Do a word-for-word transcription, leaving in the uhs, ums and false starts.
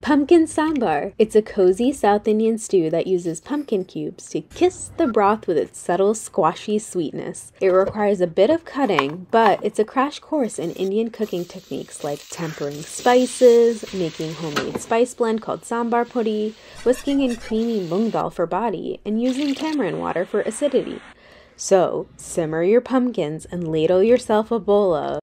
Pumpkin Sambar. It's a cozy South Indian stew that uses pumpkin cubes to kiss the broth with its subtle, squashy sweetness. It requires a bit of cutting, but it's a crash course in Indian cooking techniques like tempering spices, making homemade spice blend called Sambar podi, whisking in creamy mung dal for body, and using tamarind water for acidity. So, simmer your pumpkins and ladle yourself a bowl of